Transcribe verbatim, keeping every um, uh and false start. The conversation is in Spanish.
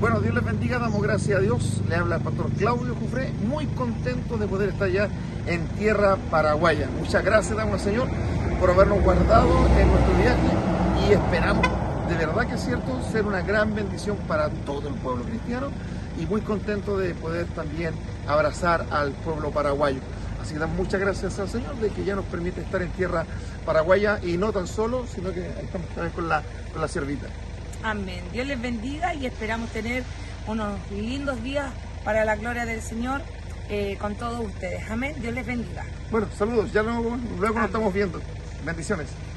Bueno, Dios les bendiga, damos gracias a Dios. Le habla el pastor Claudio Jufré, muy contento de poder estar ya en tierra paraguaya. Muchas gracias, damos al Señor, por habernos guardado en nuestro viaje y esperamos, de verdad que es cierto, ser una gran bendición para todo el pueblo cristiano y muy contento de poder también abrazar al pueblo paraguayo. Así que damos muchas gracias al Señor de que ya nos permite estar en tierra paraguaya y no tan solo, sino que estamos también con la, con la ciervita. Amén. Dios les bendiga y esperamos tener unos lindos días para la gloria del Señor eh, con todos ustedes. Amén. Dios les bendiga. Bueno, saludos. Ya luego, luego nos Amén. estamos viendo. Bendiciones.